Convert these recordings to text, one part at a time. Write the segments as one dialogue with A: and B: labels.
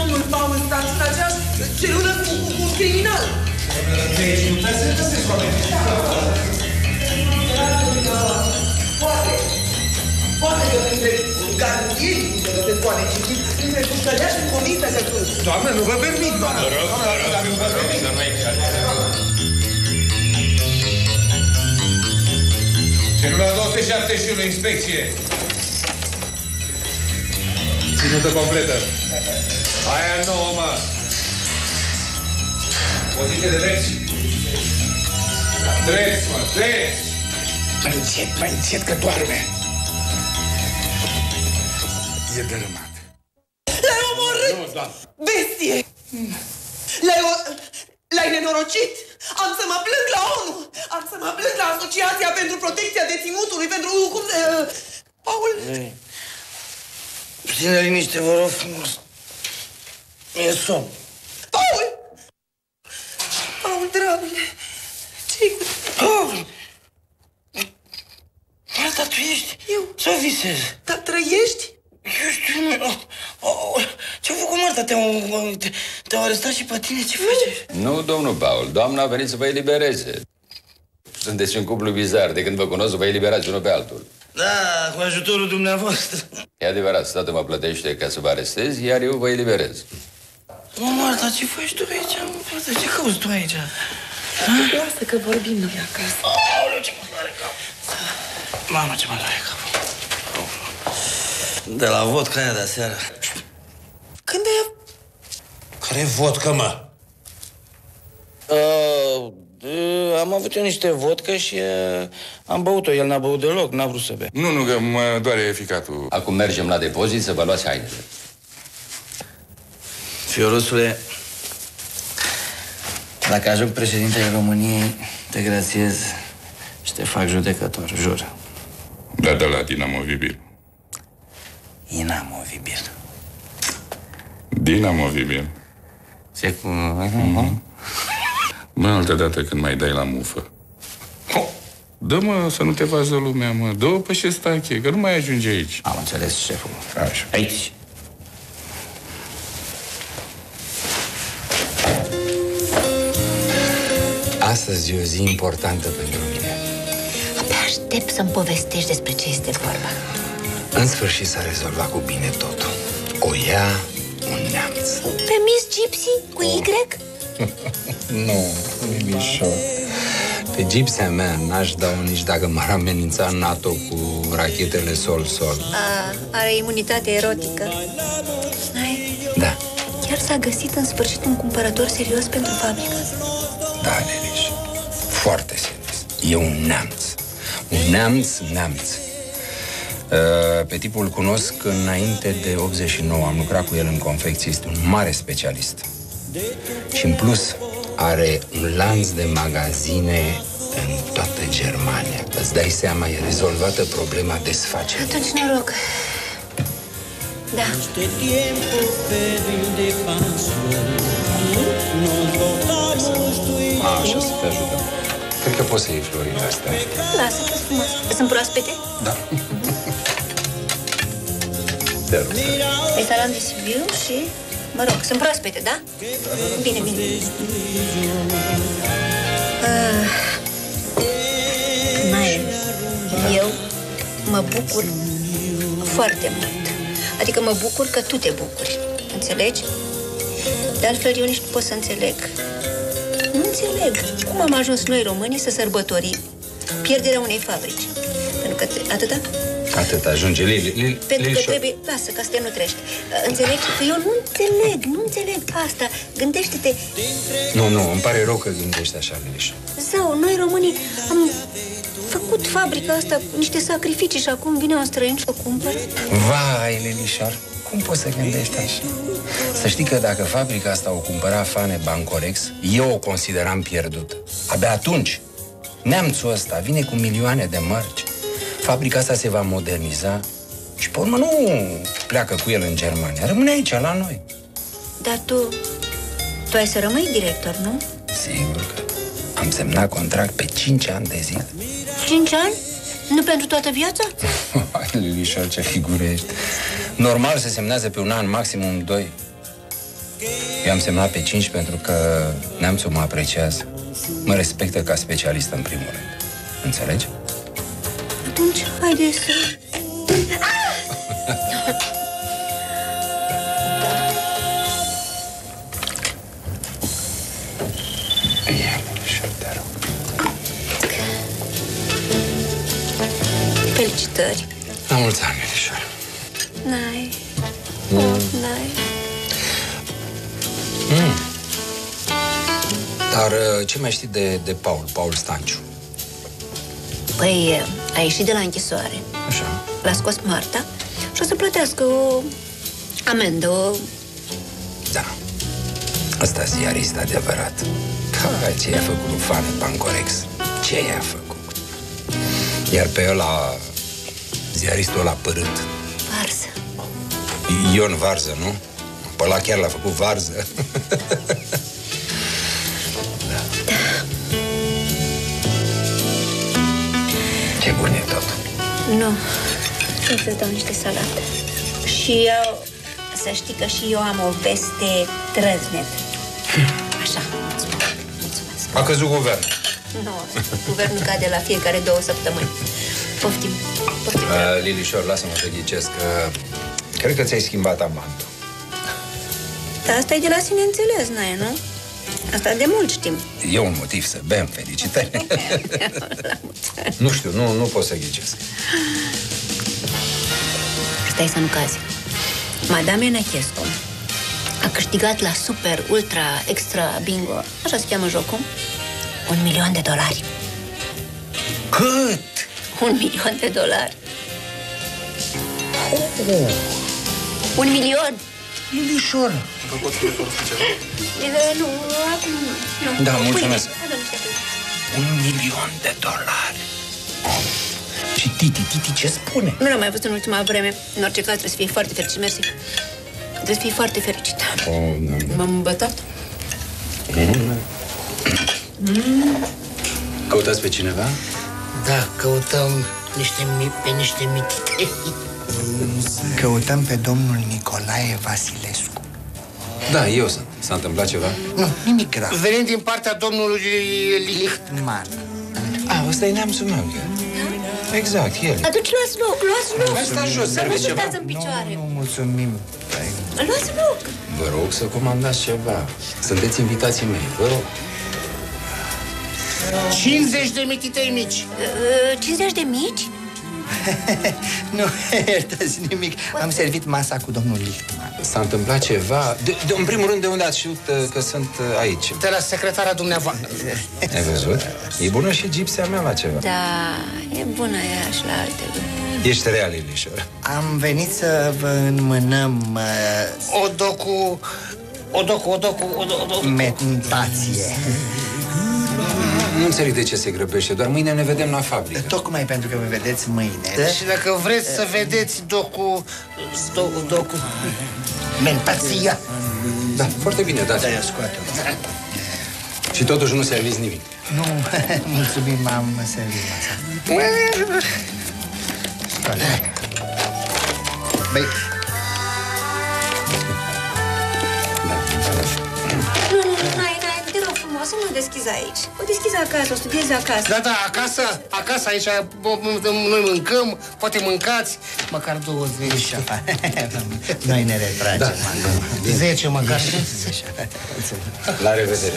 A: domnul Paul stat în acea celulă cu un criminal. Poate că printre gardieni se găsesc oameni cinstiți, printre pușcăleași în comisia că sunt.
B: Doamne, nu vă permit, doamne!
C: Vă rog, nu vă permit să nu exagerați.
B: Celula 271, inspecție. Ținută completă. Aia nouă, mă. Poziție de drepți. Drepți, mă, drepți.
D: Mai încet, că doarme. E dărâmat.
A: L-ai omorât!
D: Nu, doamne.
A: Bestie! L-ai nenorocit! Am să mă plâng la ONU! Am să mă plâng la Asociația pentru Protecția Deținutului, pentru... cum se... Paul?
E: Puțină liniște, vă rog frumos. Mi-e somn.
A: Paul! Paul, dragule, ce-i cu...
E: Paul! Marta, tu ești?
A: Eu?
E: Sau visezi?
A: Dar trăiești?
E: Eu știu, ce-a făcut Marta? Te-au arestat și pe tine? Ce faci?
C: Nu, domnul Paul. Doamna a venit să vă elibereze. Sunteți un cuplu bizar. De când vă cunosc, vă eliberați unul pe altul.
E: Da, cu ajutorul dumneavoastră.
C: E adevărat, statul mă plătește ca să vă arestez, iar eu vă eliberez.
E: Mă, Marta, ce faci tu aici? Marta, ce cauți tu aici?
A: Lasă că vorbim noi acasă.
E: Aoleu, ce mă doare capul. Mamă, ce mă doare capul. De la vodka aia de aseară.
A: Când ai...
D: Care vodcă, mă?
E: Am avut eu niște vodcă și am băut-o. El n-a băut deloc, n-a vrut să bea.
D: Nu, că mă doare ficatul.
C: Acum mergem la depozit să vă luați hainele.
E: Fiorosule, dacă ajung președintele României, te grațiez și te fac judecător, jur.
D: Da, de la dinamovibil.
E: Inamovibil.
D: Dinamovibil.
E: Ce cum...
D: Mă, altă dată când mai dai la mufă. Dă-mă să nu te vază lumea, mă. Dă-o pe șestache, că nu mai ajunge aici.
E: Am înțeles, șeful.
D: Așa.
E: Aici.
F: Astăzi e o zi importantă pentru mine.
G: Abia aștept să-mi povestești despre ce este vorba.
F: În sfârșit s-a rezolvat cu bine totul. O ia un neamț.
G: Pe Miss Gypsy cu Y?
F: Nu, Mimișor. Pe gipsea mea n-aș da-o nici dacă m-ar amenința NATO cu rachetele sol-sol.
G: Are imunitate erotică.
F: Da.
G: Chiar s-a găsit în sfârșit un cumpărător serios pentru fabrică?
F: Da, Leliș. Foarte serios. E un neamț. Un neamț. Pe tipul îl cunosc înainte de 89. Am lucrat cu el în confecție. Este un mare specialist. Și în plus are un lanț de magazine în toată Germania. Îți dai seama, e rezolvată problema desfacerii.
G: Atunci noroc. Da.
F: Așa să te ajutăm. Cred că poți să iei florile astea.
G: Lasă că-s frumos. Sunt proaspete?
F: Da. Te rog.
G: Restaurant de Sibiu și... Mă rog, sunt proaspete, da? Bine. Eu mă bucur foarte mult. Adică mă bucur că tu te bucuri. Înțelegi? De altfel, eu nici nu pot să înțeleg. Nu înțeleg. Cum am ajuns noi românii să sărbătorim pierderea unei fabrici? Pentru că atâta?
F: Atât ajunge, Lili.
G: Pentru că trebuie... Lasă, ca să te nu trești. Înțelegi? Că eu nu înțeleg asta. Gândește-te...
F: Nu, îmi pare rău că gândești așa, Lilișor.
G: Zău, noi românii am făcut fabrica asta cu niște sacrificii și acum vine un străin și o cumpără.
F: Vai, Lilișor, cum poți să gândești așa? Să știi că dacă fabrica asta o cumpăra Fane Bancorex, eu o consideram pierdută. Abia atunci, neamțul ăsta vine cu milioane de mărci. Fabrica asta se va moderniza și pe urmă nu pleacă cu el în Germania, rămâne aici, la noi.
G: Dar tu ai să rămâi director, nu?
F: Sigur că am semnat contract pe 5 ani de zile.
G: 5 ani? Nu pentru toată viața?
F: Lilișor, ce figură ești. Normal se semnează pe un an, maximum 2. Eu am semnat pe 5 pentru că neamțul mă apreciază. Mă respectă ca specialist în primul rând. Înțelegi?
G: Atunci, haide să... Felicitări.
F: La mulți ani, Elișoara.
G: N-ai. N-ai.
F: Dar ce mai știi de Paul Stanciu?
G: Păi, a ieșit de la închisoare.
F: Așa.
G: L-a scos Marta și o să plătească o amendă.
F: Da. Ăsta ziarist adevărat. Da, ce i-a făcut lui Fane Pancorex? Ce i-a făcut? Iar pe ăla, ziaristul ăla părât.
G: Varză.
F: Ion Varză, nu? Pe ăla chiar l-a făcut varză.
G: Da.
F: Ce bun e tot.
G: Nu. Să-ți dau niște salate. Și eu, să știi că și eu am o veste trăznet. Așa. Mulțumesc.
F: A căzut guvern.
G: Nu, guvernul cade la fiecare 2 săptămâni. Poftim.
F: Lilișor, lasă-mă să ghicesc. Cred că ți-ai schimbat amantul.
G: Dar asta e de la sine înțeles, n-ai, nu? Asta de mult știm.
F: E un motiv să bem, felicitări. Nu știu, nu pot să ghicesc.
G: Stai să nu cazi. Madame Nechescu a câștigat la Super Ultra Extra Bingo, așa se cheamă jocul, $1.000.000.
F: Cât?
G: $1.000.000. 1 milion.
F: Lilișor.
G: Nu, acum nu.
F: Da, mulțumesc.
G: Pâine.
F: $1.000.000. Și Titi ce spune?
G: Nu l-am mai văzut în ultima vreme. În orice caz trebuie să fii foarte fericit. Mersi. Trebuie să fii foarte fericit. M-am îmbătat.
F: Căutați pe cineva?
E: Da, căutăm pe niște mititei.
H: Căutăm pe domnul Nicolae Vasilescu.
F: Da, eu sunt. S-a întâmplat ceva?
H: Nu, nimic grav.
E: Venim din partea domnului Lichtman.
F: Ăsta e neamțul meu. Exact, el.
G: Atunci luați loc.
F: Mai stați jos,
G: Să nu
F: serveți ceva?
G: stați în picioare.
H: Nu, mulțumim.
G: Luați loc.
F: Vă rog să comandați ceva. Sunteți invitații mei, vă rog.
E: 50 de mititei mici.
G: 50 de mici?
H: Nu, iertați nimic. Am servit masa cu domnul Lichtman.
F: S-a întâmplat ceva? În primul rând, de unde ați știut că sunt aici?
E: De la secretara dumneavoastră.
F: Ai văzut? E bună și gipsea mea la ceva.
G: Da, e bună ea și la altele.
F: Ești real, Elișor.
H: Am venit să vă înmânăm
E: O
H: mentație.
F: Nu înțeleg de ce se grăbește, doar mâine ne vedem la fabrică.
H: Tocmai pentru că vă vedeți mâine.
E: Și dacă vreți să vedeți
H: Mentația.
F: Da, foarte bine, dați.
H: Da, scoate.
F: Și totuși nu serviți nimic.
H: Nu, mulțumim, am servit masa. Scoate. Băi,
G: Nu, te rog frumos, să nu deschizi aici. O deschizi acasă, o studiezi acasă.
E: Da, acasă aici noi mâncăm, poate mâncați, măcar 20.
H: noi ne retragem.
F: Da.
E: 10 măcar.
F: La revedere.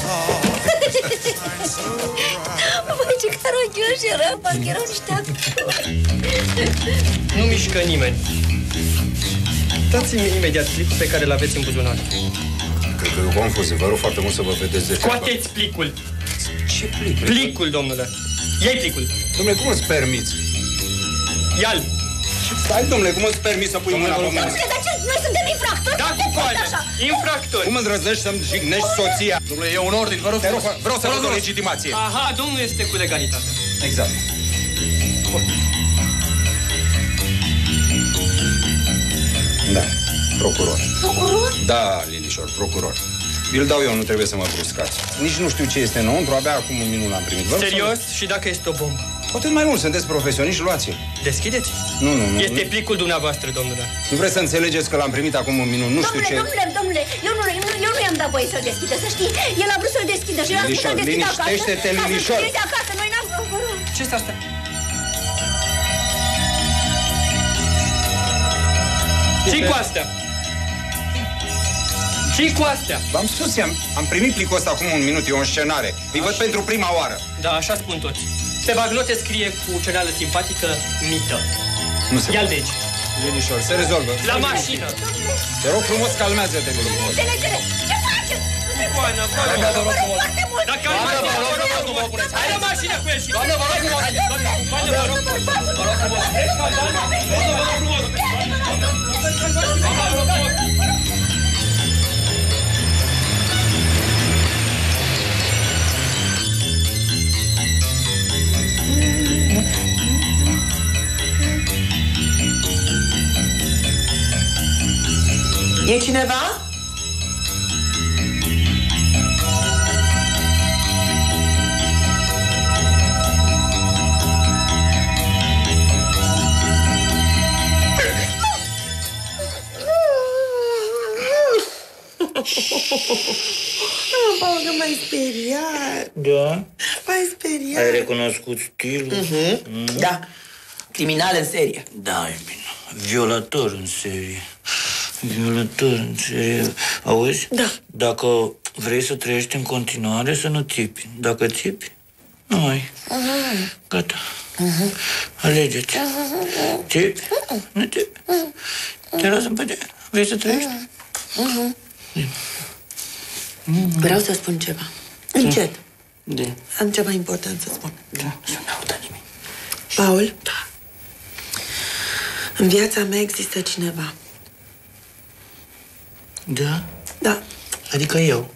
G: Băi, ce caragios era, parcă erau niște actori.
I: Nu mișcă nimeni. Dați-mi imediat plicul pe care l-aveți în buzunar.
F: Cred că e confuz. Vă rog foarte mult să vă vedeți de
I: Scoateți plicul.
F: Ce plic?
I: Plicul, domnule. Ia-i plicul.
F: Domnule, cum îți permiți?
I: Ia-l.
F: Stai, domnule, cum îți permiți să pui mâna pe mână?
G: Dar ce? Noi suntem infractori?
I: Da, cu coadă. Infractori.
F: Cum îndrăznești să-mi jignești soția?
B: Domnule, e un ordin, vă rog,
F: Vreau să văd o legitimație.
I: Aha, domnul este cu legalitate.
F: Exact. Da, procuror.
G: Procuror?
F: Da, Lilișor, procuror. Vi-l dau eu, nu trebuie să mă bruscați. Nici nu știu ce este înăuntru, abia acum un minut l-am primit.
I: Serios? Și dacă este o bombă?
F: Poate mai mult, sunteți profesioniști, luați-l.
I: Deschideți.
F: Nu.
I: Este plicul dumneavoastră, domnule.
F: Nu vreți să înțelegeți că l-am primit acum un minut, nu știu ce...
G: Domnule, eu dat voie să-l deschidă, să știi. El a vrut să-l deschidă și eu am spus să-l deschidă acasă.
F: Liniștește-te, Linișor.
G: Ca să de acasă, noi n-am...
I: Ce este asta? Ce-i cu astea? Ce-i cu astea?
F: V-am spus, am primit plicul ăsta acum un minut, e o înscenare. Îi văd pentru prima oară.
I: Da, așa spun toți. Pe bagnote scrie cu cereală simpatică mită.
F: Nu se
I: Ia-l de aici.
F: Linișor, se rezolvă.
I: La mașină.
F: Te rog frumos, calmează-te, Linișor.
G: Înțelegere, ce faceți?
I: Doamne, vă rog frumos. Dacă ai mașină, vă rog frumos. Hai la mașină cu el și... Doamne, vă rog frumos. Doamne, vă rog frumos. Vă rog frumos. Doamne, vă rog frumos.
A: E cineva? Paul, că m-ai speriat.
E: Da?
A: M-ai speriat.
E: Ai recunoscut stilul?
A: Da. Criminal în serie.
E: Da, e bine. Violator în serie. Violator în serie. Auzi?
A: Da.
E: Dacă vrei să trăiești în continuare, să nu țipi. Dacă țipi, nu ai. Gata. Alege-ți. Țipi? Nu țipi. Te las în pace. Vrei să trăiești?
A: Vreau să spun ceva. Încet.
E: Da.
A: Am ceva important să spun.
E: Da. Să nu audă nimeni.
A: Paul? Da. În viața mea există cineva.
E: Da?
A: Da.
E: Adică eu.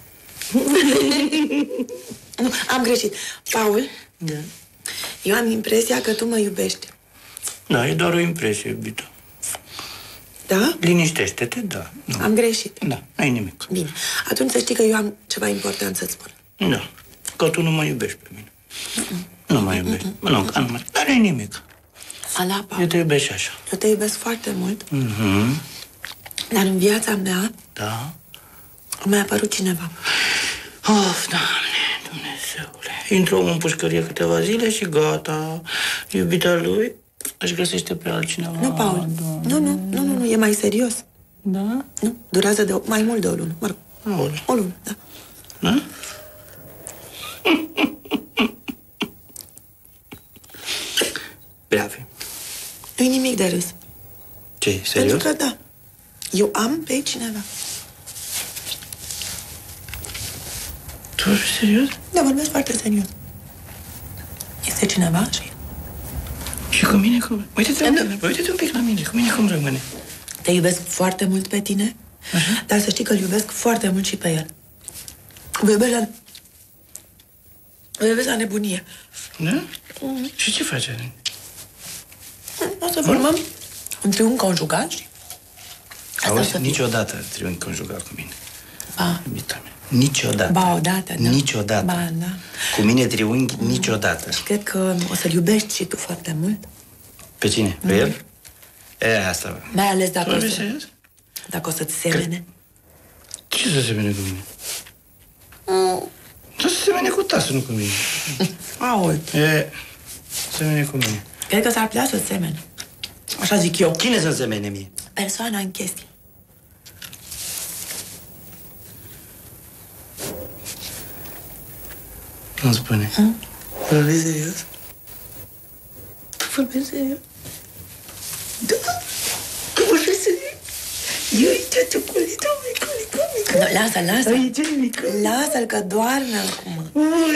A: Nu, am greșit. Paul?
E: Da.
A: Eu am impresia că tu mă iubești.
E: Da, e doar o impresie, iubito.
A: Da?
E: Liniștește-te, da. Nu.
A: Am greșit.
E: Da, n-ai nimic.
A: Bine. Atunci să știi că eu am ceva important să-ți spun.
E: Da. Că tu nu mă iubești pe mine. Nu mă iubești. Nu, că nu mă... Dar n-ai nimic.
A: Ala, Paul.
E: Eu te iubesc și așa.
A: Eu te iubesc foarte mult. Dar în viața mea
E: Da.
A: a mai apărut cineva.
E: Of, Doamne, Dumnezeule. Intră omul în pușcărie câteva zile și gata. Iubita lui își găsește pe altcineva.
A: Nu, Paul. Nu, e mai serios.
E: Da?
A: Nu, durează de mai mult de o lună. Mă rog,
E: Aole.
A: o lună, da.
E: Da? Brave.
A: Nu-i nimic de râs.
E: Ce, serios?
A: Pentru că, da, eu am pe cineva.
E: Tu ești serios?
A: Da, vorbesc foarte serios. Este cineva și...
E: Și cu mine cum? Uite-te un pic la mine. Cu mine cum rămâne?
A: Te iubesc foarte mult pe tine, dar să știi că îl iubesc foarte mult și pe el. Îl iubesc la nebunie.
E: Da? Și ce faci, Alen?
A: O să formăm un triunghi conjugal și...
E: Auzi, niciodată triunghi conjugal cu mine.
A: Ba.
E: Iubita mea. Niciodată.
A: Ba, odată, da.
E: Niciodată.
A: Ba, da.
E: Cu mine triunghi niciodată.
A: Și cred că o să-l iubești și tu foarte mult.
E: Pe cine? Pe el? E, asta.
A: Mai ales dacă o
E: Vorbești
A: să...
E: serios?
A: Dacă o să-ți semene.
E: Ce să semene cu mine? Să se semene cu tasul, nu cu mine.
A: Aol.
E: E, semene cu mine.
A: Cred că s-ar putea să-ți semene. Așa zic eu.
E: Cine să semene mie?
A: Persoana în chestie.
E: Nu spune. Vorbești serios?
A: Tu vorbești serios? Da. Tu vorbești serios? Eu uite, tu culită, mică. No, lasă. Lasă-l că doarme acum.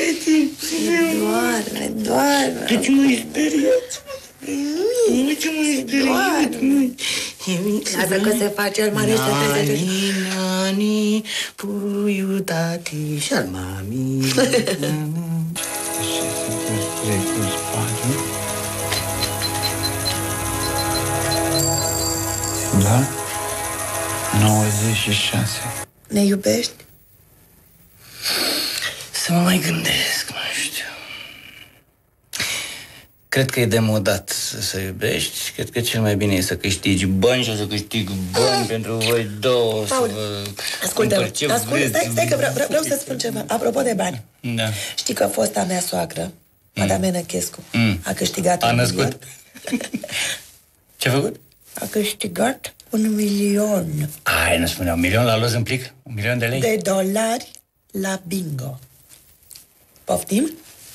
A: Doarme.
E: De ce m-ai speriat? De ce m-ai speriat?
A: Lasă că se face el mare și se trece.
E: Nani, puiu tati și-al mami.
D: Da? 96.
A: Ne iubești?
E: Să mă mai gândesc, nu știu. Cred că e demodat să iubești. Cred că cel mai bine e să câștigi bani și să câștig bani pentru voi două.
A: Paul, ascultă, stai că vreau să spun ceva. Apropo de bani.
E: Da.
A: Știi că fosta mea soacră, Madame Năchescu, a câștigat
E: A
A: 1
E: născut.
A: milion.
E: Ce-a făcut?
A: A câștigat 1 milion.
E: Ai, nu spunea, 1 milion la los în plic? 1 milion de lei?
A: De dolari la bingo. Poftim?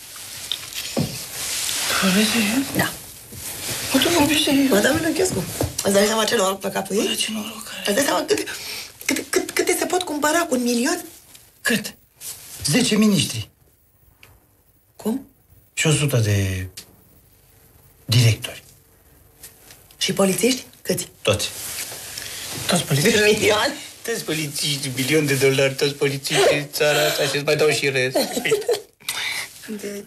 A: Da. Madame Năchescu. Îți dai seama ce noroc pe capul ei?
E: Ce noroc are.
A: Îți dai seama câte se pot cumpăra cu 1 milion?
E: Cât? 10 miniștri.
A: Cum?
E: Și 100 de directori.
A: Și polițiști? Câți?
E: Toți. Toți polițiști.
A: 1 milion?
E: Toți polițiști, $1 milion, toți polițiști în țara asta și îți mai dau și rest.
A: De...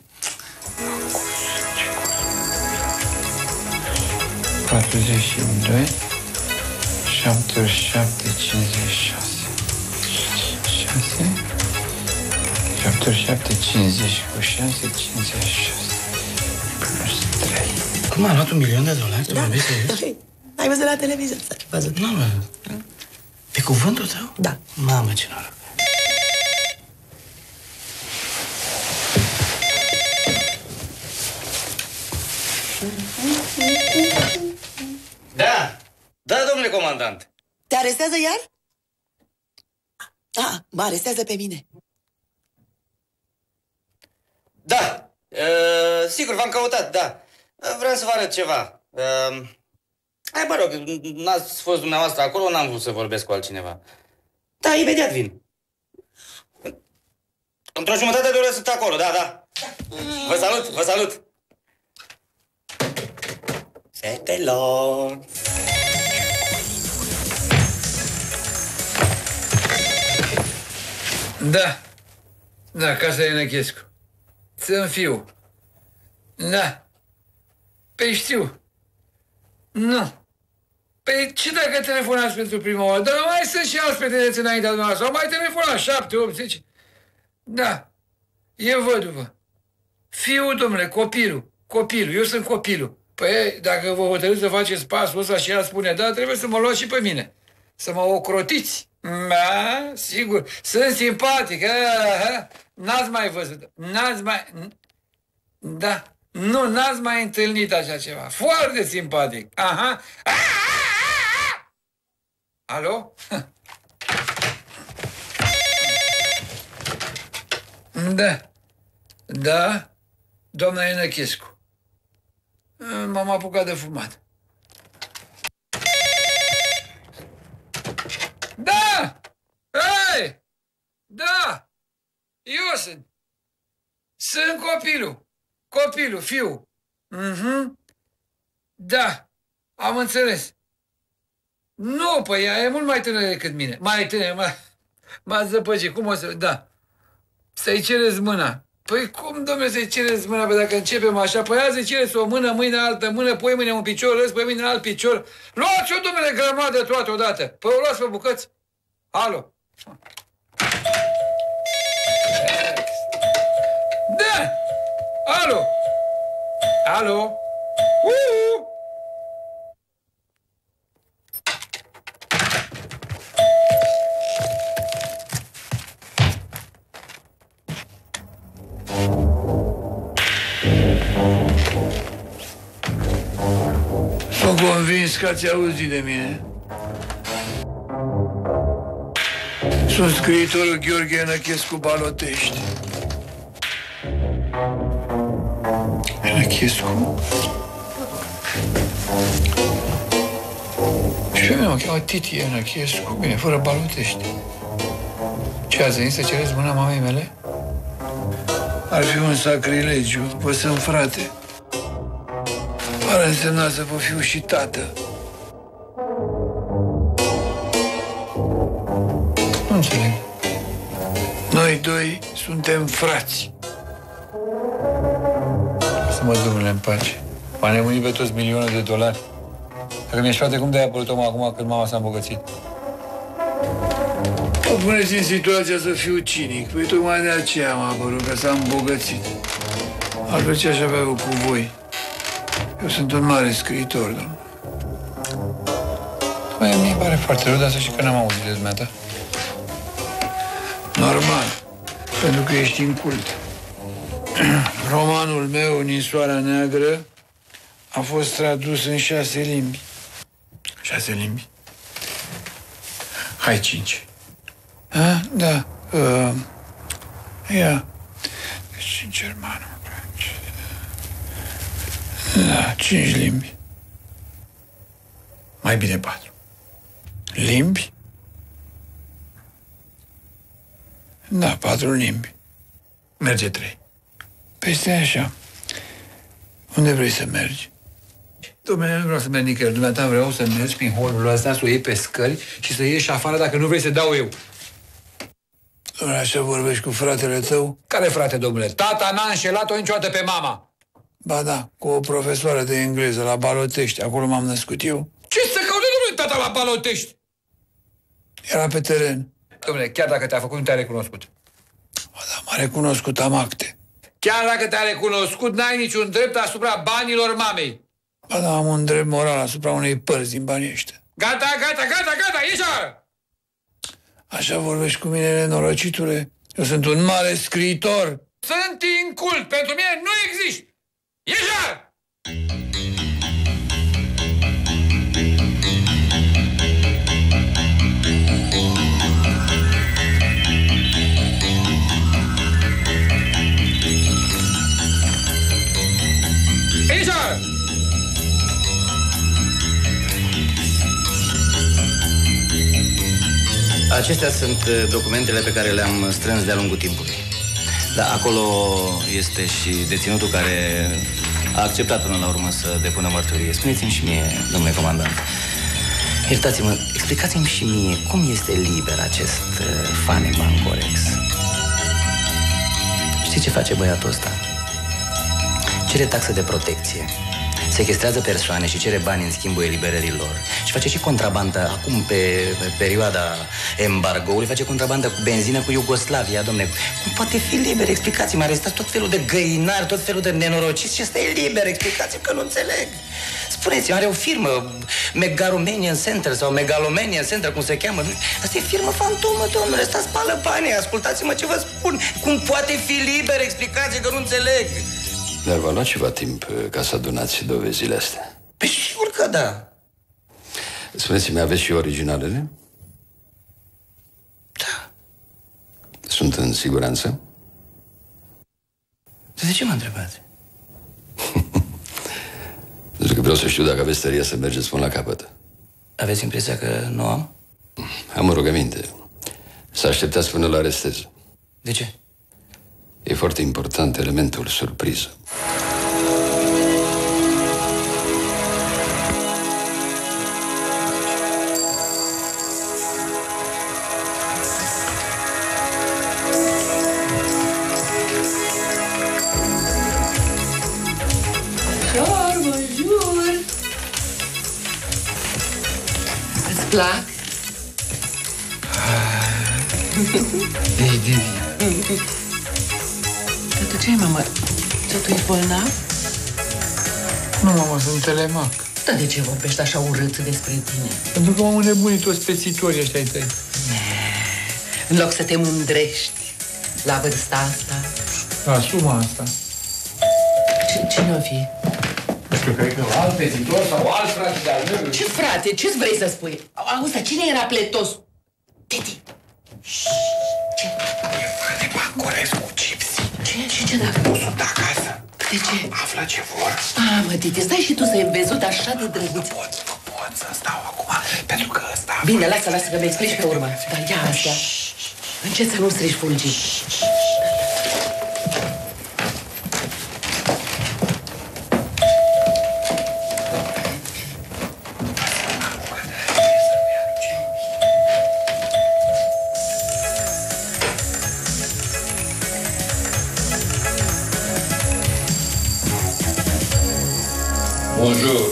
E: 42, 77, 56. 6, 77, 50 cu 6, 56. Plus 3. Cum a luat $1 milion? Tu vorbești serios?
A: Ai văzut la televizor? S-a văzut.
E: Nu, mă. Pe cuvântul tău?
A: Da.
E: Mamă, ce noroc. Da. Da, domnule comandant.
A: Te arestează iar? Mă arestează pe mine.
E: Da. Sigur, v-am căutat, da. Vreau să vă arăt ceva. Hai, mă rog, n-ați fost dumneavoastră acolo, n-am vrut să vorbesc cu altcineva. Da, imediat vin. Într-o jumătate de oră sunt acolo, da. Vă salut, vă salut. Fetelor.
J: Da, casa e Năchescu. Să-mi fiu. Da. Păi știu. Nu. Păi ce dacă telefonați pentru prima oară? Dar mai sunt și alți pretendenți înaintea dumneavoastră. Au mai telefonat 7, 8, 10. Da. E văduvă. Fiul, domnule, copilul. Eu sunt copilul. Păi, dacă vă hotărâți să faceți pasul ăsta și ea spune, da, trebuie să mă luați și pe mine. Să mă ocrotiți. Da, sigur. Sunt simpatic. N-ați mai văzut. Da. Nu, n-ați mai întâlnit așa ceva. Foarte simpatic. Aha. Alo? Da. Doamna Năchescu. M-am apucat de fumat. Da! Hei! Da! Eu sunt. Sunt copilul, fiul. Da, am înțeles. Nu, păi ea e mult mai tânără decât mine. Mai tânără, m-a zăpăcit. Cum o să... Da. Să-i cereți mâna. Păi cum, domnule, să-i cereți mâna? Păi dacă începem așa, păi azi îi cereți o mână, mâine altă mână, poi mâine un picior, răs, poi mâine alt picior. Luați-o, domnule, grămadă toată odată. Păi o luați pe bucăți. Alo. Da! Alo. Sunt convins că ați auzit de mine. Sunt scriitorul Gheorghe Năchescu Balotești. Năchescu? Și pe mine mă cheamă Titie Năchescu. Bine, fără Balotești. Ce ați venit să cereți mâna mamei mele? Ar fi un sacrilegiu. Vă sunt frate. Ar însemna să vă fiu și tată. Nu înțeleg. Noi doi suntem frați. Să mă dumele în pace. M-a nemunit pe toți milioane de dolari. Dacă mi-ești frate, cum de-ai apărut omul acum când mama s-a îmbogățit? Mă puneți în situația să fiu cinic. Păi tocmai de aceea m-a apărut, că s-a îmbogățit. Altfel ce aș avea eu cu voi? Eu sunt un mare scriitor, domnule. Mie îmi pare foarte rău, dar să știi că n-am auzit de dumneata. Normal, pentru că ești incult. Romanul meu, Ninsoarea Neagră, a fost tradus în 6 limbi. 6 limbi? Hai 5. A? Da. Ia. Deci în germană, da, 5 limbi. Mai bine 4. Limbi? Da, 4 limbi. Merge 3. Păi stai așa. Unde vrei să mergi? Dom'le, nu vreau să merg nicăieri. Dumneata, vreau să mergi prin holul ăsta, să o iei pe scări și să ieși afară dacă nu vrei să dau eu. Dom'le, așa vorbești cu fratele tău? Care frate, domnule? Tata n-a înșelat-o niciodată pe mama. Ba da, cu o profesoară de engleză la Balotești. Acolo m-am născut eu. Ce să caute, domnule, tata la Balotești? Era pe teren. Domnule, chiar dacă te-a făcut, nu te-a recunoscut. Ba da, m-a recunoscut, am acte. Chiar dacă te-a recunoscut, n-ai niciun drept asupra banilor mamei. Ba da, am un drept moral asupra unei părți din banii ăștia. Gata, ieși! Așa vorbești cu mine, nenorocitule? Eu sunt un mare scriitor. Sunt incult, pentru mine nu existi. Ieși!
K: Acestea sunt documentele pe care le-am strâns de-a lungul timpului. Da, acolo este și deținutul care a acceptat până la urmă să depună mărturie. Spuneți-mi și mie, domnule comandant, iertați-mă, explicați-mi și mie cum este liber acest Fane Bancorex. Știi ce face băiatul ăsta? Cere taxă de protecție, sechestrează persoane și cere bani în schimbul eliberării lor. Și face și contrabandă, acum pe perioada embargoului, face contrabandă cu benzină cu Iugoslavia, domne. Cum poate fi liber? Explicați-mi, arestați tot felul de găinari, tot felul de nenorociți și ăsta e liber, explicați-mi că nu înțeleg. Spuneți-mi, are o firmă, Megalomanian Center sau Megalomanian Center, cum se cheamă. Asta e firmă fantomă, domnule, ăsta spală banii, ascultați-mă ce vă spun. Cum poate fi liber? Explicați-mi că nu înțeleg.
C: Dar v-a luat ceva timp ca să adunați dovezile astea?
K: Păi sigur că da.
C: Spuneți-mi, aveți și originalele?
K: Da.
C: Sunt în siguranță?
K: De ce mă întrebați?
C: Pentru că vreau să știu dacă aveți tăria să mergeți până la capăt.
K: Aveți impresia că nu am?
C: Am o rugăminte. Să așteptați până la arestez.
K: De ce?
C: E foarte important elementul surpriză.
A: Bonjour! Îți plac?
J: Ești divin.
A: Tatu, ce ai, mamă? Tatu, ești bolnav?
J: Nu, mamă, sunt telemac.
A: Dar de ce vorbești așa urât despre tine?
J: Pentru că m-au înnebunit toți pețitorii ăștia ai tăi.
A: În loc să te mândrești la vârsta asta.
J: La suma asta.
A: Cine o fi?
J: Nu știu, cred că alt pețitor sau alt frate de-al meu.
A: Ce frate? Ce-ți vrei să spui? Auzi, dar cine era Pletos? Teti! Ce?
J: E Fane Bancorescu, Cipsi.
A: Ce dacă?
J: Nu sunt acasă.
A: De ce?
J: Află ce vor.
A: Mă, Titi, stai și tu să-i învezut așa de drăguț.
J: Nu pot să stau acum, pentru că ăsta...
A: Bine, lasă că mi explici pe urmă. Dar ia astea. Încet să nu strici fulgii.
C: Bonjour.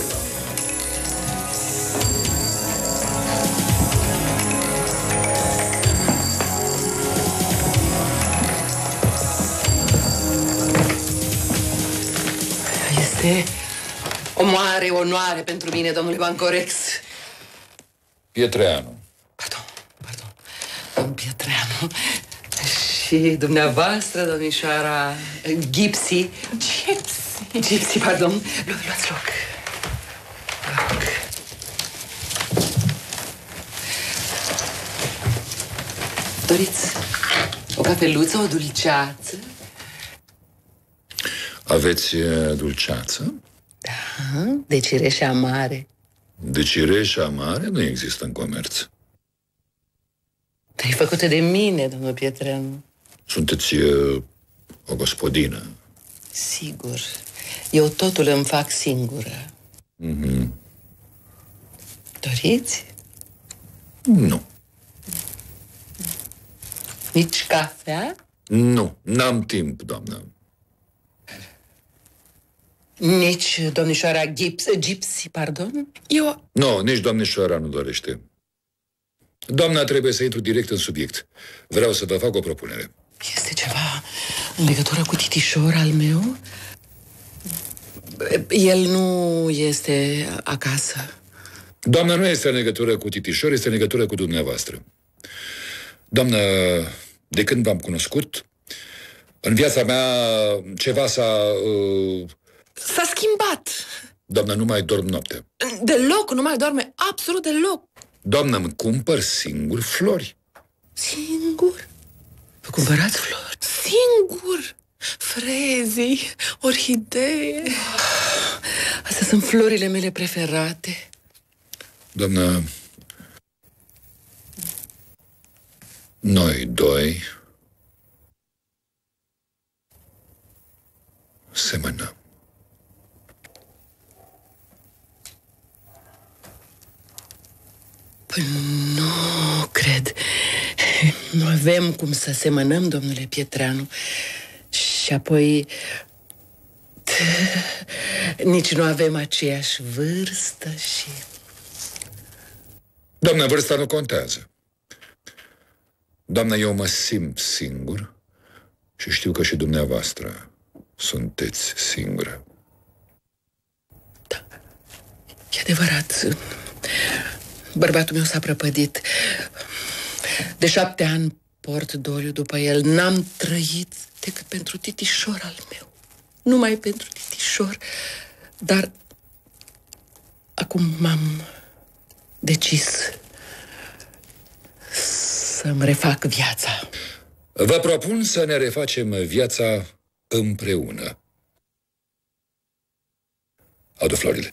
A: Este
L: O mare onoare pentru mine, domnule Bancorex.
D: Pietreanu.
L: Domnul Pietreanu. Și dumneavoastră, domnișoara Gipsy. Gipsy, pardon. Luați loc. Doriți o cafeluță, o dulceață?
D: Aveți dulceață?
L: Da, de cireșe amare.
D: De cireșe amare nu există în comerț.
L: E făcută de mine, domnul Pietreanu.
D: Sunteți o gospodină.
L: Sigur. Eu totul îmi fac singură. Doriți?
D: Nu.
L: Nici cafea?
D: Nu, n-am timp, doamnă.
L: Nici domnișoara Gipsy, pardon?
D: Nu, nici domnișoara nu dorește. Doamna, trebuie să intru direct în subiect. Vreau să vă fac o propunere.
L: Este ceva în legătură cu titișor al meu? El nu este acasă.
D: Doamna, nu este în legătură cu titișor, este în legătură cu dumneavoastră. Doamnă, de când v-am cunoscut, în viața mea ceva s-a...
L: S-a schimbat.
D: Doamna, nu mai dorm noaptea.
L: Deloc, nu mai doarme absolut deloc.
D: Doamna, îmi cumpăr singur flori.
L: Singur? Vă cumpărați flori? Singur? Frezii, orhidee. Astea sunt florile mele preferate.
D: Doamna, noi doi semănăm.
L: Păi nu cred. Nu avem cum să semănăm, domnule Pietreanu. Și apoi nici nu avem aceeași vârstă și...
D: Doamna, vârsta nu contează. Doamna, eu mă simt singur și știu că și dumneavoastră sunteți singură.
L: Da, e adevărat. Bărbatul meu s-a prăpădit. De 7 ani port doliu după el. N-am trăit decât pentru titișor al meu. Numai pentru titișor. Dar acum m-am decis să-mi refac viața.
D: Vă propun să ne refacem viața împreună. Adu florile.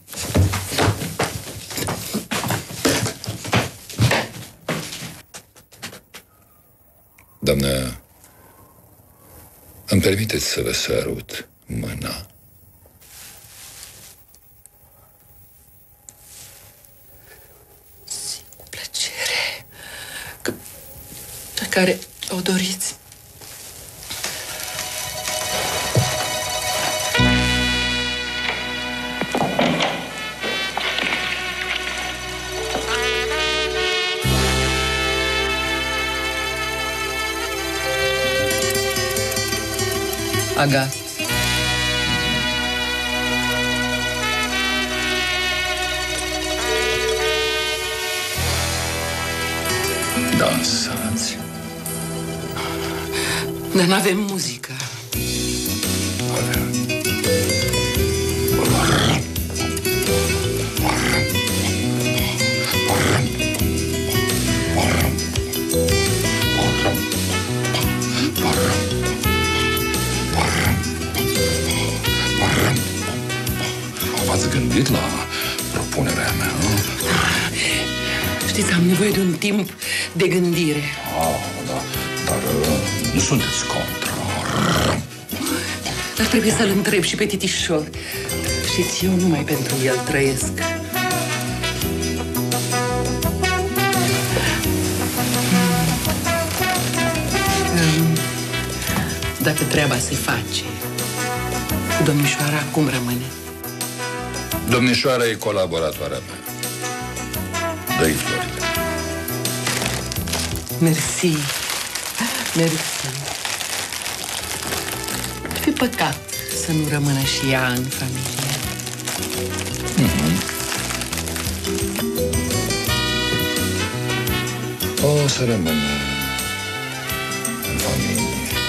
D: Doamnă, îmi permiteți să vă sărut mâna?
L: Cu plăcere. Pe care o doriți. Agat.
D: Dansați.
L: Dar n-avem muzică.
D: V-ați gândit la propunerea mea?
L: Știți, am nevoie de un timp de gândire.
D: Da, dar nu sunteți contra.
L: Dar trebuie să-l întreb și pe titișor. Știți, eu numai pentru el trăiesc. Dacă treaba se face, domnișoara cum rămâne?
D: Domnișoara e colaboratoarea mea. Dă-i florile.
L: Mersi. Mersi. Ar fi păcat să nu rămână și ea în familie.
D: O să rămân în familie.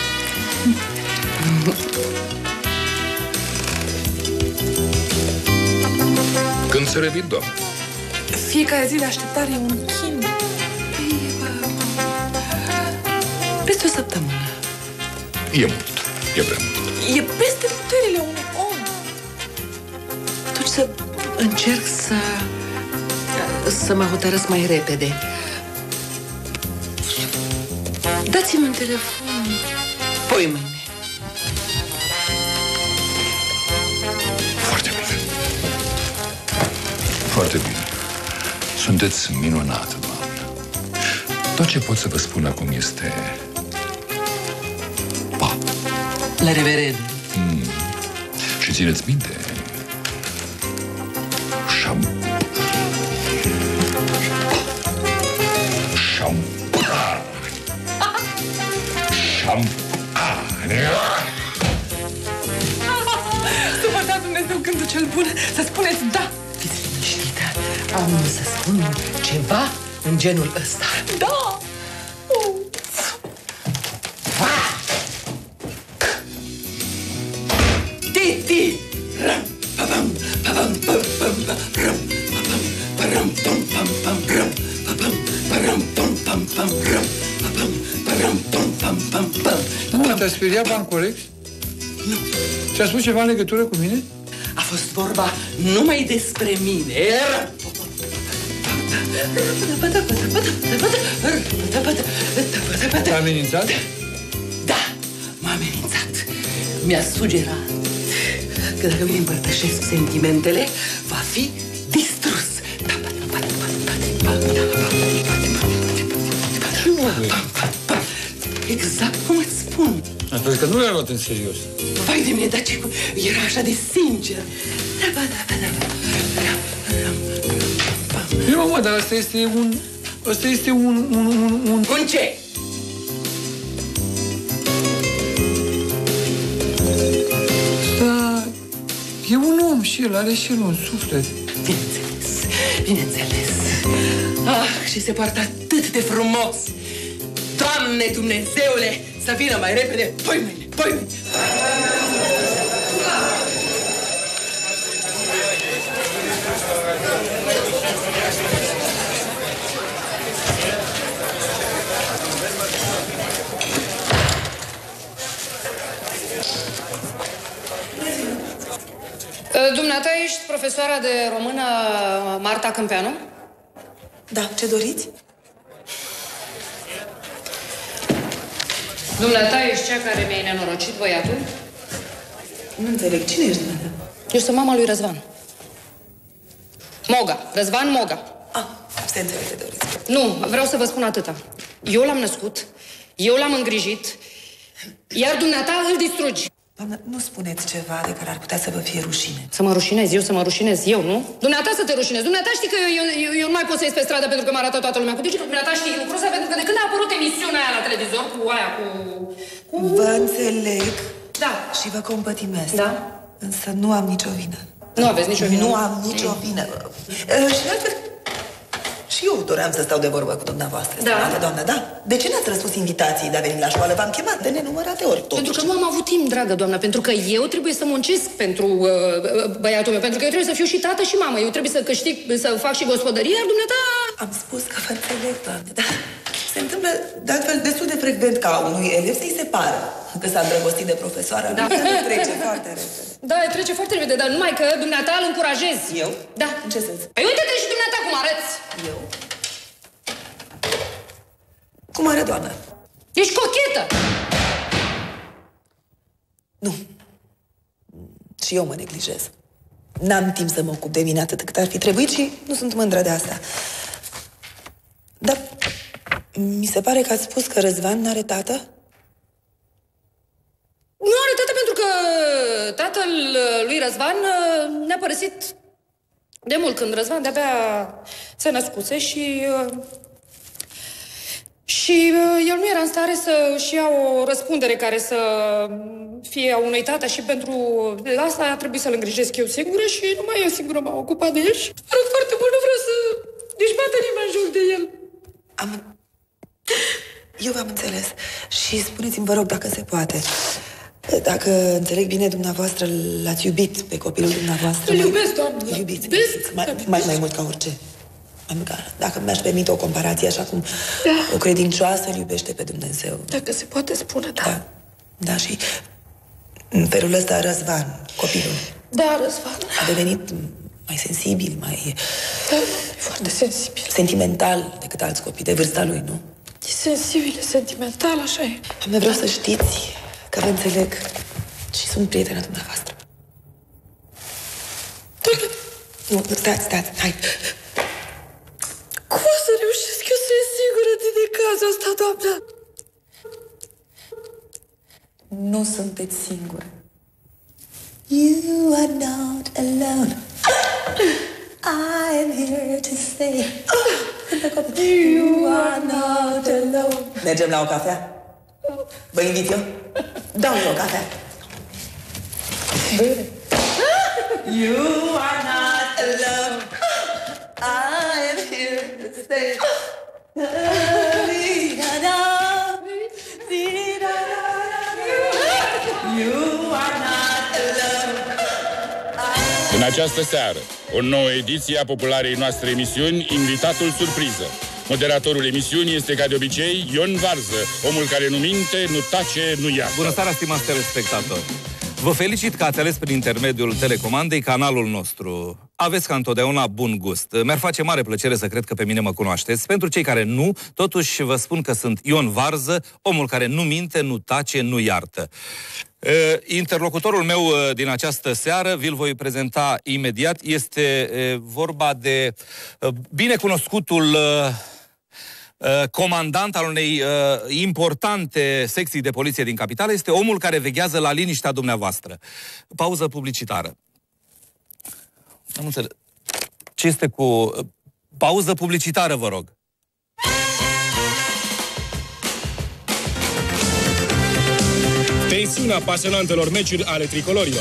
D: Când se revin, doamne?
L: Fiecare zi de așteptare e un chin. Peste o săptămână.
D: E mult. E prea mult.
L: E peste puterile unui om. Atunci să încerc să mă hotărăsc mai repede. Dați-mi un telefon. Poi mâine.
D: Foarte bine. Foarte bine. Sunteți minunată, doamnă. Tot ce pot să vă spun acum este... Pa.
L: La revedere.
D: Și țineți minte...
L: Să vă dați Dumnezeu gândul cel bun, să spuneți da. Fiți liniștită. Am să spun ceva în genul ăsta. Da! Titi!
J: Nu, te-a speriat Bancorex? Nu. Ți-a spus ceva în legătură cu mine?
L: A fost vorba numai despre mine.
J: T-a amenințat?
L: Da, m-a amenințat. Mi-a sugerat că dacă îmi împărtășesc sentimentele, va fi distrus. Exact cum îți spun.
J: Asta că nu l-a luat în serios.
L: Vai de mine, dar ce... Era așa de sincer.
J: Nu, mă, dar asta este un... Asta este un...
L: Un ce?
J: Asta... E un om și el, are și el un suflet.
L: Bineînțeles, bineînțeles. Ah, și se poartă atât de frumos. Doamne Dumnezeule, să vină mai repede. Poi mâine, poi mâine.
M: Dumneata ești profesoara de română Marta Câmpeanu?
A: Da, ce doriți?
M: Dumneata ești cea care mi-ai nenorocit băiatul?
A: Nu înțeleg. Cine ești, dumneata?
M: Eu sunt mama lui Răzvan. Moga. Răzvan Moga.
A: Se înțelege, doriți.
M: Nu, vreau să vă spun atâta. Eu l-am născut, eu l-am îngrijit, iar dumneata îl distrugi.
A: Doamnă, nu spuneți ceva de care ar putea să vă fie rușine.
M: Să mă rușinez eu, să mă rușinez eu, nu? Dumneata să te rușinezi. Dumneata știi că eu nu mai pot să ies pe stradă pentru că mă arată toată lumea cu degetul. Dumneata știi lucrul ăsta pentru că de când a apărut emisiunea aia la televizor cu aia, cu...
A: Vă înțeleg.
M: Da.
A: Și vă compătimesc.
M: Da.
A: Însă nu am nicio vină.
M: Nu aveți nicio vină?
A: Nu am nicio vină. Și de altfel, și eu doream să stau de vorbă cu dumneavoastră, stimată doamnă, da? De ce n-ați răspuns invitației de a veni la școală? V-am chemat de nenumărate ori, totuși.
M: Pentru că nu am avut timp, dragă doamnă, pentru că eu trebuie să muncesc pentru băiatul meu, pentru că eu trebuie să fiu și tată și mamă, eu trebuie să câștig, să fac și gospodărie, iar dumneata...
A: Am spus că vă înțeleg, doamne, da? Se întâmplă, de altfel, destul de frecvent ca unui elev să-i se pară că s-a îndrăgostit de profesoară.
M: Da.
A: Trece foarte repede.
M: Da, trece foarte repede, dar numai că dumneata îl încurajezi.
A: Eu?
M: Da.
A: În ce sens?
M: Păi uite-te și dumneata cum arăți.
A: Eu? Cum arăt, doamnă?
M: Ești cochetă.
A: Nu. Și eu mă neglijez. N-am timp să mă ocup de mine atât cât ar fi trebuit și nu sunt mândră de asta. Dar mi se pare că ați spus că Răzvan n-are tată?
M: Nu are tată pentru că tatăl lui Răzvan ne-a părăsit de mult, când Răzvan de-abia se născuse și Și el nu era în stare să-și ia o răspundere care să fie a unui tată și pentru asta a trebuit să-l îngrijesc eu singură și numai eu singură m-am ocupat de el și rog foarte mult, nu vreau să nici bată nimeni în joc de el.
A: Eu v-am înțeles și spuneți-mi, vă rog, dacă se poate. Dacă înțeleg bine, dumneavoastră l-ați iubit pe copilul dumneavoastră.
M: Îl iubesc, doamnă.
A: Îl iubiți. Mai mult ca orice. Dacă mi-aș permite o comparație, așa cum o credincioasă îl iubește pe Dumnezeu.
M: Dacă se poate spune, da.
A: Da, și în felul ăsta Răzvan, copilul,
M: da, Răzvan,
A: a devenit mai sensibil, mai...
M: Da, foarte sensibil.
A: Sentimental decât alți copii de vârsta lui, nu?
M: E sensibil, e sentimental, așa e.
A: Doamne, vreau să știți că vă înțeleg și sunt prietena dumneavoastră. Nu, stați, hai.
M: Cum o să reușesc eu să fiu sigură de cazul ăsta, doamna?
A: Nu sunteți singure. You are not alone. I am here to say you are not alone. Mergem la o cafea? Vă invit eu? Dau-mi o cafea. You are not alone. I am here to stay. You are not alone.
N: În această seară, o nouă ediție a popularei noastre emisiuni, Invitatul Surpriză. Moderatorul emisiunii este, ca de obicei, Ion Varză, omul care nu minte, nu tace, nu ia.
O: Bună seara, stimați telespectatori! Vă felicit că ați ales prin intermediul telecomandei canalul nostru. Aveți ca întotdeauna bun gust. Mi-ar face mare plăcere să cred că pe mine mă cunoașteți. Pentru cei care nu, totuși vă spun că sunt Ion Varză, omul care nu minte, nu tace, nu iartă. Interlocutorul meu din această seară, vi-l voi prezenta imediat, este vorba de binecunoscutul comandant al unei importante secții de poliție din capitală, este omul care veghează la liniștea dumneavoastră. Pauză publicitară. Am înțeles. Ce este cu... Pauză publicitară, vă rog.
N: Tensiunea pasionantelor meciuri ale tricolorilor.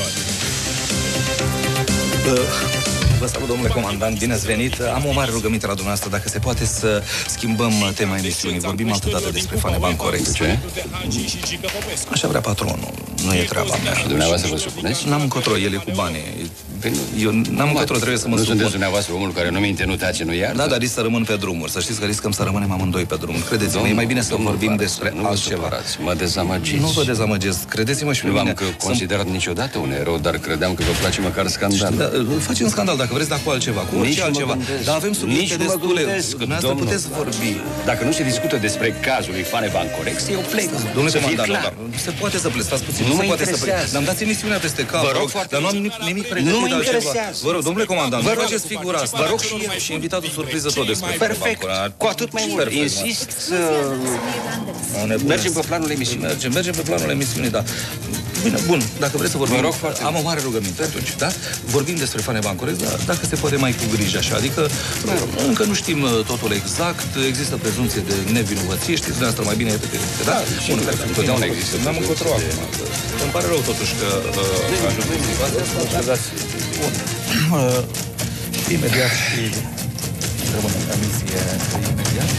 O: Vă salut, domnule comandant, bine ați venit. Am o mare rugăminte la dumneavoastră, dacă se poate să schimbăm tema emisiunii. Vorbim altădată despre Faneban Corect.
C: Ce?
O: Așa vrea patronul. Nu e treaba mea.
C: Și dumneavoastră vă supuneți?
O: N-am încotro, el e cu banii. Eu n-am încotro, trebuie să mă supun.
C: Nu sunteți dumneavoastră omul care nu minte, nu tace, nu iartă?
O: Da, dar risc să rămân pe drumuri. Să știți că riscăm să rămânem amândoi pe drumuri. Credeți-mă, e mai bine să vorbim despre altceva.
C: Mă dezamăgiți.
O: Nu vă dezamăgesc, credeți-mă și pe mine.
C: Nu v-am considerat niciodată un erou, dar credeam că vă place măcar scandal.
O: Facem scandal dacă vreți, dar cu altceva, cu orice altceva. Dar avem subiecte destule. Dumneavoastră puteți vorbi.
C: Dacă nu se discută despre cazul lui Faneban Corect, eu plec.
O: Domnule comandant, nu se poate să pleci, stați puțin.
C: Nu mă
O: interesează. Dar-mi dați emisiunea peste cap,
C: vă rog,
O: dar nu am nimic pregătit.
C: Nu mă interesează.
O: Vă rog, domnule comandant, nu faceți figura asta.
C: Vă rog
O: și invitatul surpriză tot despre
C: perfect. Cu atât mai mult. Insist să mergem pe planul emisiunii.
O: Mergem pe planul emisiunii, da. Bine, bun, dacă vreți să vorbim, am o mare rugăminte atunci, da? Vorbim despre Faneban Corect, dar dacă se poate mai cu grijă așa, adică încă nu știm totul exact, există prezumție de nevinovăție, știți dumneavoastră mai bine decât este, da? Bun, întotdeauna există. N-am încotro acum. Îmi pare rău totuși că ajung în situația asta. Bun. Imediat și rămânem la misie imediat.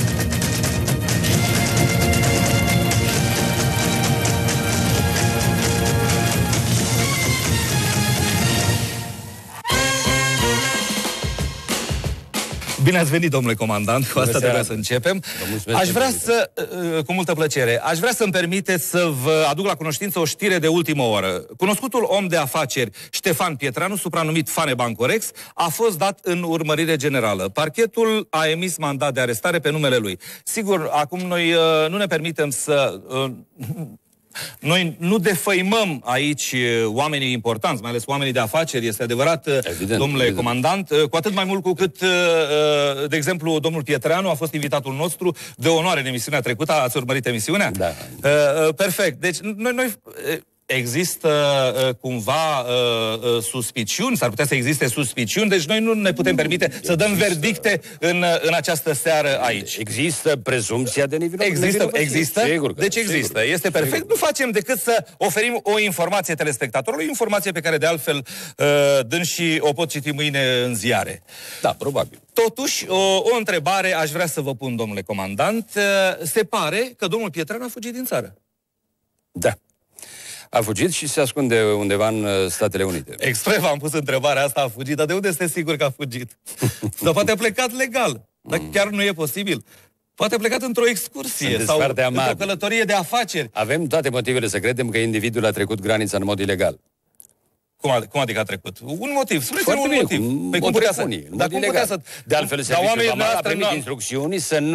O: Bine ați venit, domnule comandant, cu asta trebuie să începem. Aș vrea să, cu multă plăcere, aș vrea să-mi permiteți să vă aduc la cunoștință o știre de ultimă oră. Cunoscutul om de afaceri Ștefan Pietranu, supranumit Faneban Corect, a fost dat în urmărire generală. Parchetul a emis mandat de arestare pe numele lui. Sigur, acum noi nu ne permitem să... Noi nu defăimăm aici oamenii importanți, mai ales oamenii de afaceri, este adevărat, domnule comandant, cu atât mai mult cu cât, de exemplu, domnul Pietranu a fost invitatul nostru de onoare în emisiunea trecută. Ați urmărit emisiunea?
C: Da.
O: Perfect. Deci, noi există cumva suspiciuni, s-ar putea să existe suspiciuni, deci noi nu ne putem permite să dăm verdicte în această seară aici.
C: Există prezumția de nevinovăție.
O: Există?
C: Sigur că
O: deci există.
C: Sigur.
O: Este perfect.
C: Sigur.
O: Nu facem decât să oferim o informație telespectatorului, informație pe care de altfel dânsii o pot citi mâine în ziare.
C: Da, probabil.
O: Totuși, o întrebare aș vrea să vă pun, domnule comandant. Se pare că domnul Pietreanu a fugit din țară.
C: Da. A fugit și se ascunde undeva în Statele Unite.
O: Extrem am pus întrebarea asta, a fugit, dar de unde este sigur că a fugit? Sau poate a plecat legal, dar chiar nu e posibil. Poate a plecat într-o excursie
C: Sunteți
O: sau
C: într-o
O: călătorie de afaceri.
C: Avem toate motivele să credem că individul a trecut granița în mod ilegal.
O: Cum adică a trecut? Un motiv. Spuneți-mi un
C: bine,
O: motiv.
C: Păi cum putea să...
O: Dar cum putea să...
C: De altfel, serviciul vamal a primit instrucțiuni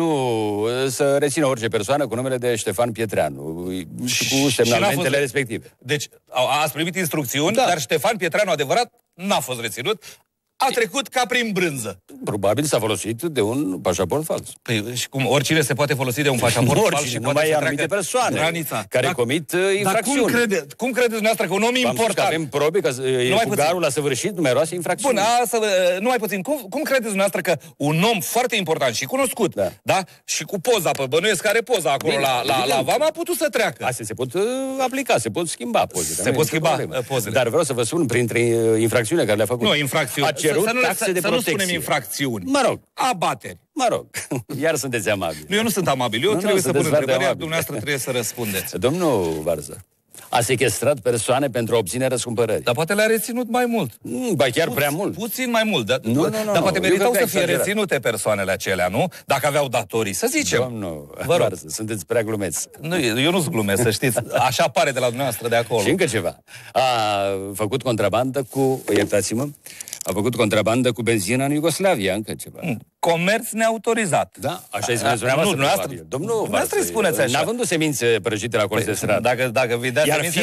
C: să rețină orice persoană cu numele de Ștefan Pietreanu și cu semnalmentele respective.
O: Deci, ați primit instrucțiuni, dar Ștefan Pietreanu adevărat n-a fost reținut. A trecut ca prin brânză.
C: Probabil s-a folosit de un pașaport fals.
O: Păi și cum oricine se poate folosi de un pașaport fals și
C: numai anumite persoane
O: granița
C: care comit infracțiuni.
O: Dar cum credeți dumneavoastră că un om important...
C: Avem probe că fugarul a săvârșit numeroase infracțiuni.
O: Bun, numai puțin. Cum credeți dumneavoastră că un om foarte important și cunoscut, da? Și cu poza, bănuiesc că are poza acolo la vama, a putut să treacă.
C: Astea se pot aplica, se pot schimba pozele.
O: Se pot schimba pozele.
C: Dar vreau să vă spun printre infracțiunile care le-a făcut.
O: Nu, infracțiuni. Să nu spunem infracțiuni.
C: Mă rog.
O: Abateri.
C: Mă rog. Iar sunteți amabili.
O: Nu, eu nu sunt amabil. Eu trebuie să pun întrebări, iar dumneavoastră trebuie să răspundeți.
C: Domnul Varză a sequestrat persoane pentru a obține răscumpărări.
O: Dar poate le-a reținut mai mult.
C: Ba chiar prea mult.
O: Puțin mai mult. Dar poate meritau să fie reținute persoanele acelea, nu? Dacă aveau datorii, să zicem.
C: Domnul Varză, sunteți prea glumeți.
O: Nu, eu nu sunt glumesc, să știți. Așa pare de la dumneavoastră de acolo.
C: Și încă ceva. A făcut contrabandă cu, iertați-mă, a făcut contrabandă cu benzină în Iugoslavia, încă ceva.
O: Comerț neautorizat.
C: Da, așa îi spuneți dumneavoastră. Domnul Varză,
O: îi spuneți așa.
C: N-avându semințe prăjite la colț de stradă.
O: Dacă vindea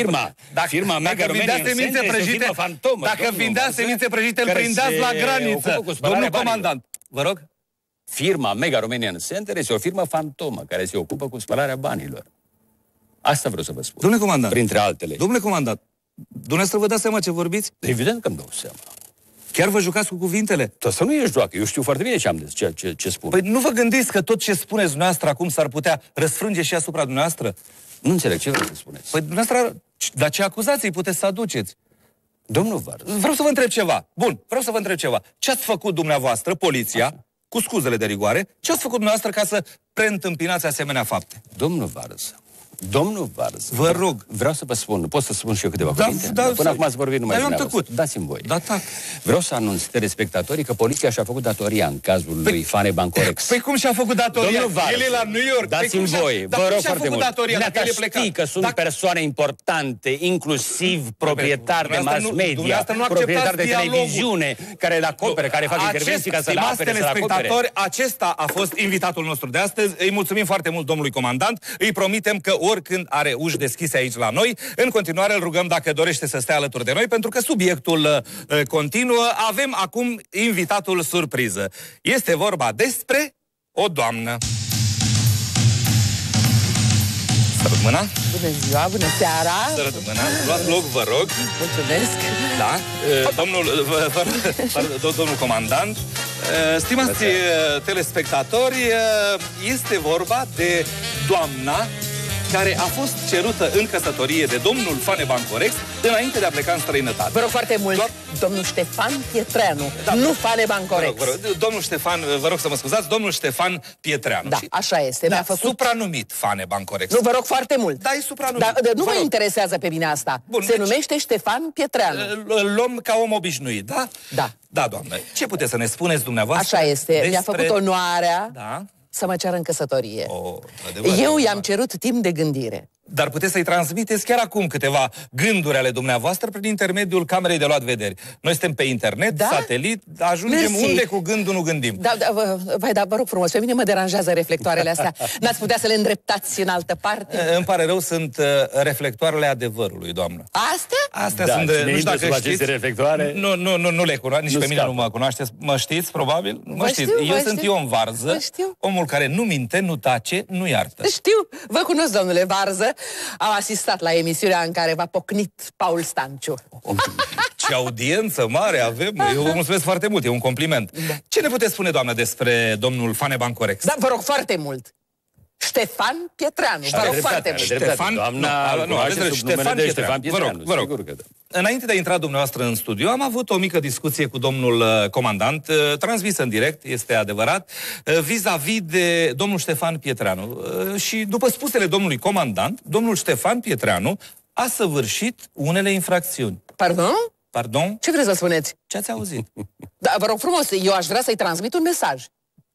C: firma Mega Romanian Center este o firmă fantomă.
O: Dacă vindea semințe prăjite, îl prindeați la graniță. Domnul comandant, vă rog.
C: Firma Mega Romanian Center este o firmă fantomă care se ocupă cu spălarea banilor. Asta vreau să vă spun.
O: Domnule comandant.
C: Printre altele.
O: Domnule comandant, dumneavoastră vă dați seama ce vorbiți?
C: Evident că îmi dau seama.
O: Chiar vă jucați cu cuvintele?
C: Asta nu e joacă, eu știu foarte bine ce spun.
O: Păi nu vă gândiți că tot ce spuneți dumneavoastră acum s-ar putea răsfrânge și asupra dumneavoastră?
C: Nu înțeleg, ce vreți să spuneți?
O: Păi dumneavoastră, dar ce acuzații puteți să aduceți?
C: Domnul Varză.
O: Vreau să vă întreb ceva. Bun, vreau să vă întreb ceva. Ce ați făcut dumneavoastră, poliția, cu scuzele de rigoare, ce ați făcut dumneavoastră ca să preîntâmpinați asemenea fapte?
C: Domnul Varză. Domnul Varză,
O: vă rog.
C: Vreau să vă spun, pot să spun și eu câteva cuvinte? Până acum ați vorbit numai dumneavoastră. Dați-mi voi. Vreau să anunț telespectatorii că poliția și-a făcut datoria în cazul lui Fane Bancorex.
O: Păi cum și-a făcut datoria?
C: Domnul Varză,
O: el e la New York.
C: dați-mi voi, vă rog foarte mult.
O: Dacă
C: știi că sunt persoane importante, inclusiv proprietari de mass media, proprietari de televiziune, care le acoperă, care fac intervenții ca să le apere, să le acopere.
O: Acesta a fost invitatul nostru de astăzi. Îi mulțumim foarte mult domnului comandant. Îi promitem că oricând are uși deschise aici la noi, în continuare îl rugăm dacă dorește să stea alături de noi, pentru că subiectul continuă. Avem acum invitatul surpriză. Este vorba despre o doamnă. Sărut mâna.
P: Bună ziua, bună seara.
O: Sărut mâna. Luați loc, vă rog.
P: Mulțumesc.
O: Da. Domnul comandant, stimați telespectatori, este vorba de doamna care a fost cerută în căsătorie de domnul Fane Bancorex înainte de a pleca în străinătate.
P: Vă rog foarte mult, domnul Ștefan Pietreanu, nu Fane Bancorex.
O: Vă rog, domnul Ștefan, vă rog să mă scuzați, domnul Ștefan Pietreanu.
P: Da, așa este.
O: Mi-a făcut supranumit Fane Bancorex.
P: Nu, vă rog foarte mult.
O: Da, e supranumit.
P: Nu vă interesează pe mine asta. Se numește Ștefan Pietreanu.
O: Îl luăm ca om obișnuit, da?
P: Da.
O: Da, doamnă. Ce puteți să ne spuneți dumneavoastră?
P: Așa este. Mi-a făcut onoarea să mă ceară în căsătorie. Eu i-am cerut timp de gândire.
O: Dar puteți să-i transmiteți chiar acum câteva gânduri ale dumneavoastră prin intermediul camerei de luat vederi. Noi suntem pe internet, satelit, ajungem unde cu gândul nu gândim.
P: Da, vă rog frumos, pe mine mă deranjează reflectoarele astea. N-ați putea să le îndreptați în altă parte?
O: Îmi pare rău, sunt reflectoarele adevărului, doamnă.
P: Astea?
O: Astea
C: Da,
O: sunt de...
C: cine
O: Nu știu
C: intră
O: dacă
C: sub aceste
O: știți.
C: reflectoare...
O: Nu le cunoaște, nici
C: nu
O: pe mine
C: scapă.
O: nu mă cunoașteți. Mă știți, probabil? Mă știți.
P: știu,
O: Eu
P: vă
O: sunt
P: știu.
O: Ion Varză,
P: Vă știu.
O: omul care nu minte, nu tace, nu iartă.
P: Știu, vă cunosc, domnule Varză. Am asistat la emisiunea în care v-a pocnit Paul Stanciu.
O: Ce audiență mare avem! Eu vă mulțumesc foarte mult, e un compliment.
P: Da.
O: Ce ne puteți spune, doamnă, despre domnul Faneban Corex?
P: Da, vă rog foarte mult. Ștefan Pietreanu, vă rog foarte mult.
O: Ștefan,
C: nu, aveți sub numele de Ștefan Pietreanu.
O: Vă rog. Înainte de a intra dumneavoastră în studio, am avut o mică discuție cu domnul comandant, transmisă în direct, este adevărat, vis-a-vis de domnul Ștefan Pietreanu. Și după spusele domnului comandant, domnul Ștefan Pietreanu a săvârșit unele infracțiuni.
P: Pardon?
O: Pardon?
P: Ce vreți să spuneți?
O: Ce ați auzit?
P: Da, vă rog frumos, eu aș vrea să-i transmit un mesaj.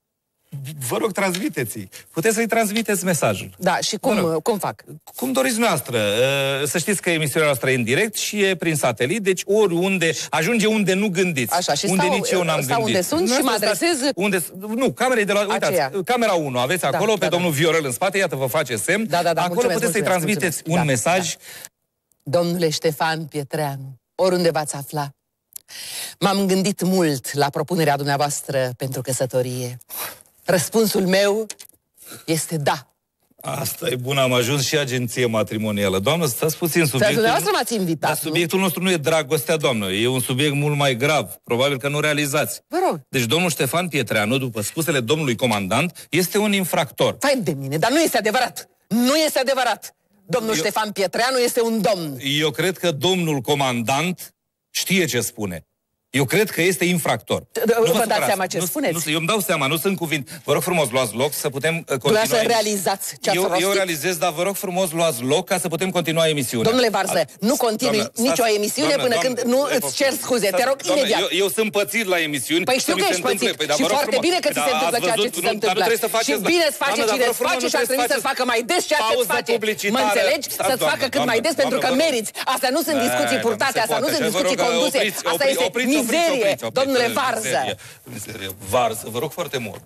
O: Vă rog, transmiteți-i. Puteți să-i transmiteți mesajul.
P: Da, și cum fac?
O: Cum doriți noastră. Să știți că emisiunea noastră e în direct și e prin satelit, deci oriunde, ajunge unde nu gândiți.
P: Așa, și
O: unde
P: stau,
O: nici eu n-am gândit.
P: unde sunt și mă adresez...
O: Nu, camera e de la... Uitați, camera 1, aveți acolo pe domnul Viorel în spate, iată, vă face semn. Acolo puteți să-i transmiteți un mesaj.
P: Domnule Ștefan Pietreanu, oriunde v-ați afla, m-am gândit mult la propunerea dumneavoastră pentru căsătorie. Răspunsul meu este da.
O: Asta e bun, am ajuns și agenție matrimonială. Doamnă, stați puțin, subiectul...
P: Dumneavoastră m-ați invitat,
O: dar subiectul nostru nu e dragostea, doamnă. E un subiect mult mai grav. Probabil că nu realizați.
P: Vă rog.
O: Deci domnul Ștefan Pietreanu, după spusele domnului comandant, este un infractor.
P: Fai de mine, dar nu este adevărat. Nu este adevărat. Domnul Ștefan Pietreanu este un domn.
O: Eu cred că domnul comandant știe ce spune. Eu cred că este infractor.
P: Vă dați seama ce spuneți?
O: Eu îmi dau seama, nu sunt cuvinte. Vă rog frumos, luați loc să putem continua.
P: Să realizați ce ați rostit?
O: Eu realizez, dar vă rog frumos, luați loc ca să putem continua emisiunea.
P: Domnule Varză, nu continui nicio emisiune până când nu îți cer scuze. Te rog imediat.
O: Eu sunt pățit la emisiuni.
P: Păi știu că ești pățit și foarte bine că ți se întâmplă ceea ce ți se întâmplă. Și bine îți face cine îți face și ar trebui să-ți facă mai des ceea ce îți face. Mă înțelegi? Să-ți facă cât mai des pentru că meriți. Astea nu sunt discuții purtate, astea nu sunt discuții conduse. Asta este mizerie. Domnule Varză!
O: Varză, vă rog foarte mult.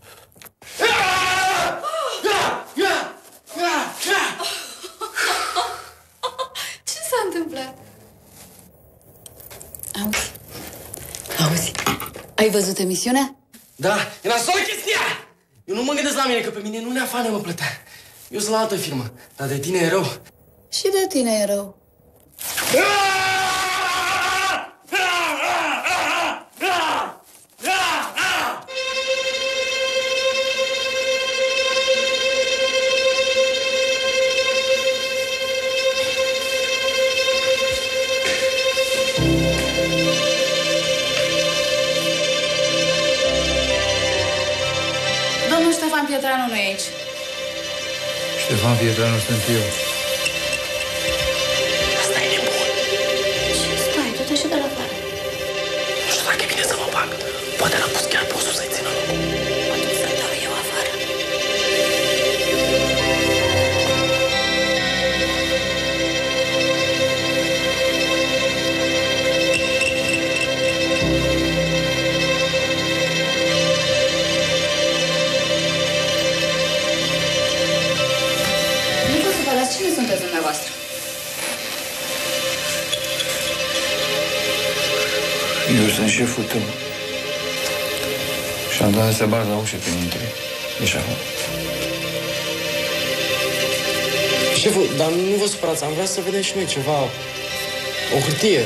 Q: Ce s-a întâmplat? Auzi, ai văzut emisiunea?
L: Da, e nasol chestia! Eu nu mă gândesc la mine, că pe mine nu Neafană mă plătea. Eu sunt la altă firmă, dar de tine e rău.
Q: Și de tine e rău. Domnul Ștefan Pietreanu nu e aici.
J: Ștefan Pietreanu sunt eu.
L: Asta e nebun.
Q: Ce stai? Tu te și de la afară.
L: Nu știu dacă e bine să mă bag. Poate l-a pus chiar posul să-i țină locul.
Q: Atunci să-l dau eu afară. Nu vă supărați, cine sunteți dumneavoastră?
J: Eu sunt șeful tău. Și am dat să bat la ușă când intri. Deci acum.
L: Șeful, dar nu vă supărați, am vrea să vedem și noi ceva. O hârtie.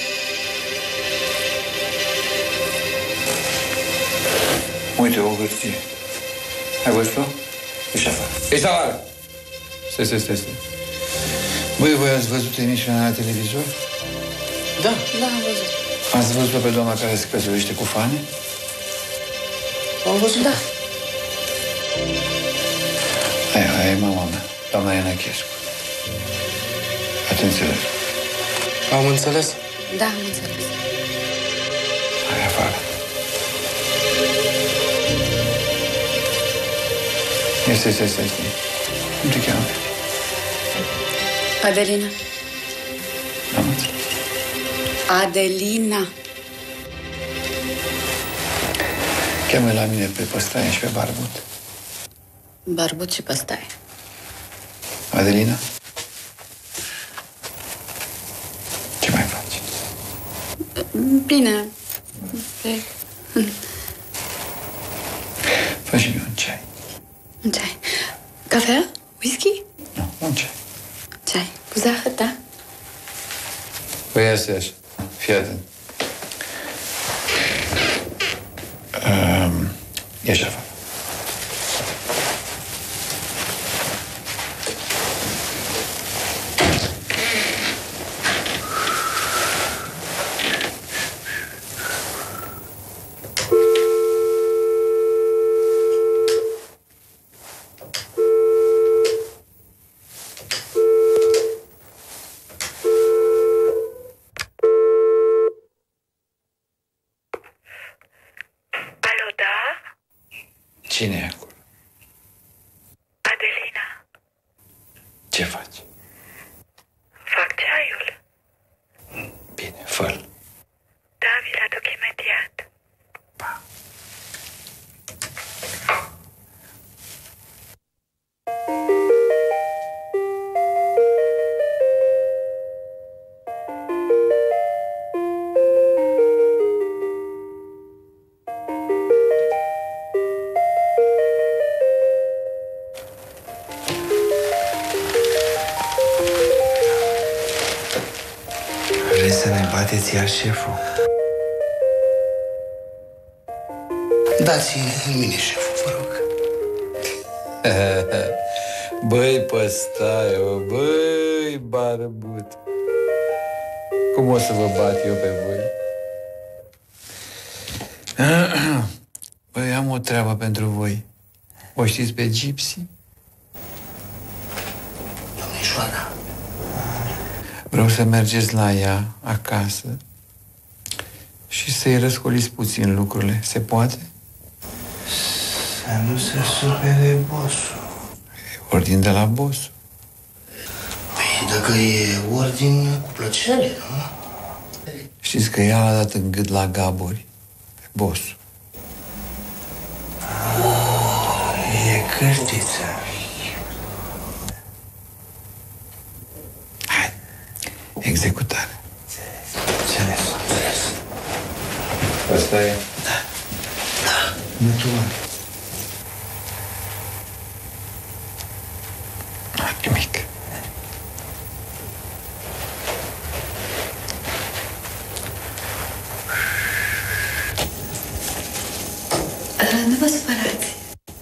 J: Uite, o hârtie. Ai văzut-o? Ești afară. Ești afară! Stai. Băi, voi ați văzut emisiunea la televizor?
L: Da.
Q: Da, am văzut.
J: Ați văzut-o pe doamna care se căsătorește cu Fane?
L: Am văzut?
Q: Da.
J: Aia e mama mea, doamna Ianachescu. Ați înțeles?
L: Am înțeles.
Q: Da, am înțeles.
J: Hai afară. Stai. Cum te cheamă?
Q: Adelina.
J: Am înțeles.
Q: Adelina.
J: Cheamă la mine pe Păstaie și pe Barbut.
Q: Barbut și Păstaie.
J: Adelina? Ce mai faci?
Q: Bine.
J: Fă și mie un ceai.
Q: Un ceai. Cafea? Whisky?
J: Nu, un ceai.
Q: Ceai. Cu zahăr, da?
J: Păi asta e așa. Fii atent. Ieși afară. Cine e acolo?
R: Adelina.
J: Ce faci?
R: Fac ceaiul.
J: Bine, fă-l.
R: Da, vi-l aduc imediat.
H: Vreți să ne bateți iar șeful? Dați-mi mine șeful, vă rog.
J: Băi, păstaie, băi, barbut. Cum o să vă bat eu pe voi? Băi, am o treabă pentru voi. O știți pe Gypsy?
H: Domnișoara.
J: Vreau să mergeți la ea, acasă, și să-i răscoliți puțin lucrurile. Se poate?
H: Să nu se supere bossul.
J: Ordin de la boss.
H: Păi, dacă e ordin, cu plăcere, nu?
J: Știți că ea l-a dat în gât la Gabori, pe bossul.
H: E cârtiță.
J: Executare.
H: Înțeles.
J: Asta e?
H: Da. Nu tu.
J: Nimic.
Q: Nu vă supărați.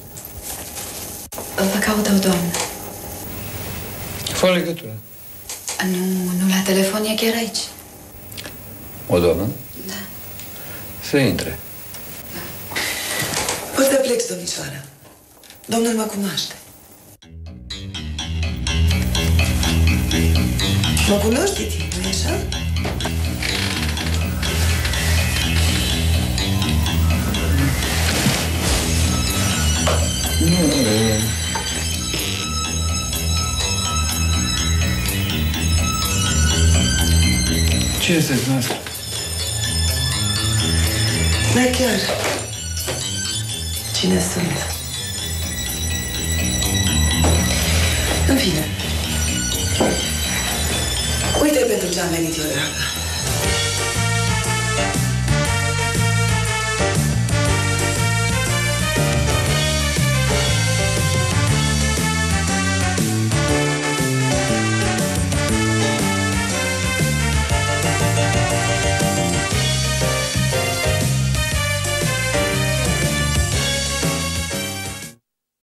Q: Vă caută o doamnă.
J: Fă legătură.
Q: Nu la telefon, e chiar aici.
J: O doamnă?
Q: Da.
J: Să intre.
A: Poți să pleci, domnișoară. Domnul mă cunoaște. Mă cunoști, Titi, nu-i așa?
J: Nu, ce sunteți noastră?
A: Da, chiar. Cine sunt? În fine. Uite pentru ce am venit eu, dragă.